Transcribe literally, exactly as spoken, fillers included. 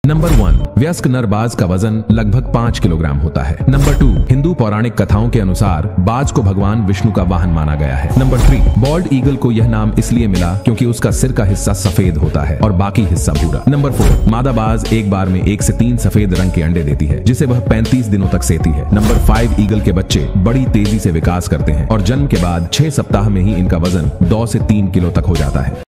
Number one, वयस्क नर बाज का वजन लगभग पाँच किलोग्राम होता है। नंबर टू, हिंदू पौराणिक कथाओं के अनुसार बाज को भगवान विष्णु का वाहन माना गया है। नंबर थ्री, बॉल्ड ईगल को यह नाम इसलिए मिला क्योंकि उसका सिर का हिस्सा सफेद होता है और बाकी हिस्सा भूरा। नंबर फोर, मादा बाज एक बार में एक से तीन सफेद रंग के अंडे देती है जिसे वह पैंतीस दिनों तक सेती है। नंबर फाइव, ईगल के बच्चे बड़ी तेजी से विकास करते हैं और जन्म के बाद छह सप्ताह में ही इनका वजन दो से तीन किलो तक हो जाता है।